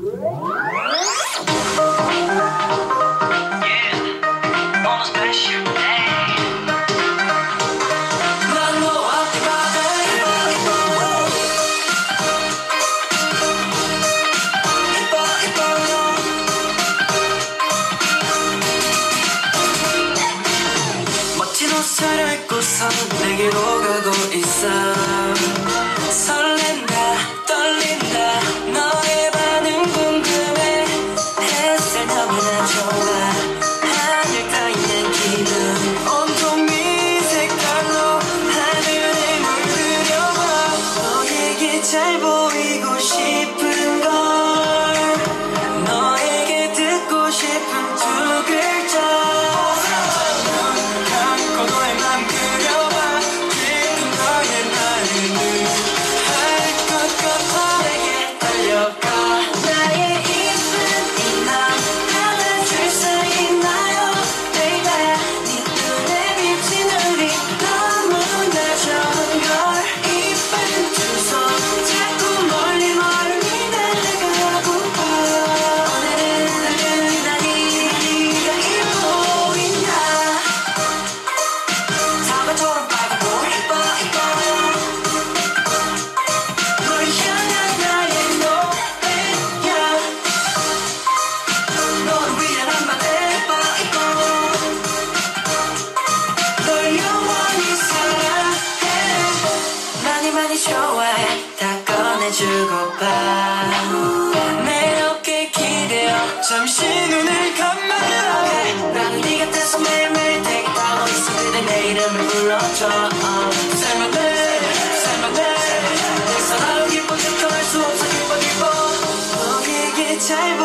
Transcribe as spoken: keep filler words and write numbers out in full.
차려입고서 내게로 가고 있어. 설렌다 떨린다 너의 반응 궁금해. 햇살 너무나 좋아 하늘 떠있는 기분 온통 네 색깔로 하늘을 물들여봐. 너에게 잘 보이고 싶은 걸 너에게 듣고 싶은 두 글자. 많이 좋아해 다 꺼내주고파. 내 어깨 기대어 잠시 눈을 감아라 해. 나는 네 곁에서 매일매일 되게 타고 있어. 그대 내 이름을 불러줘. uh, 살만해 살만해 내 사랑은 기뻐 지켜낼 수 없어. 기뻐 기뻐 너에게 잘